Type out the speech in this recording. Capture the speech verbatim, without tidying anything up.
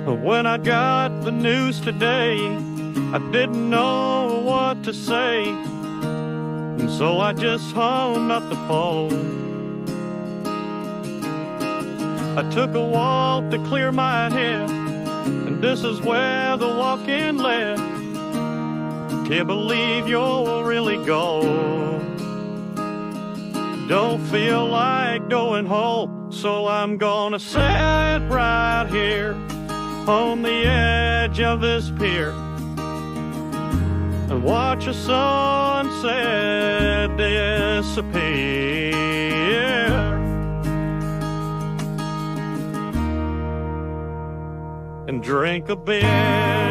But when I got the news today, I didn't know what to say, and so I just hung up the phone. I took a walk to clear my head, and this is where the walk-in led. Can't believe you're really gone. Don't feel like going home, so I'm gonna sit right here on the edge of this pier and watch a sunset disappear, and drink a beer.